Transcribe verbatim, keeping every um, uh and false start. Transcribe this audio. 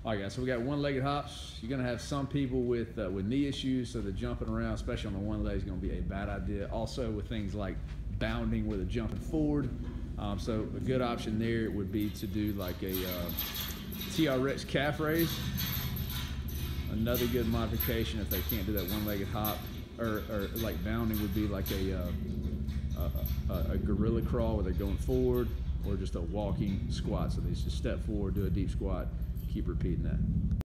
All right, guys, so we got one-legged hops. You're gonna have some people with uh, with knee issues, so the jumping around, especially on the one leg, is gonna be a bad idea. Also with things like bounding where they're jumping forward. Um, so a good option there would be to do like a uh, T R X calf raise. Another good modification if they can't do that one-legged hop or, or like bounding would be like a, uh, a, a, a gorilla crawl where they're going forward, or just a walking squat. So they just step forward, do a deep squat, keep repeating that.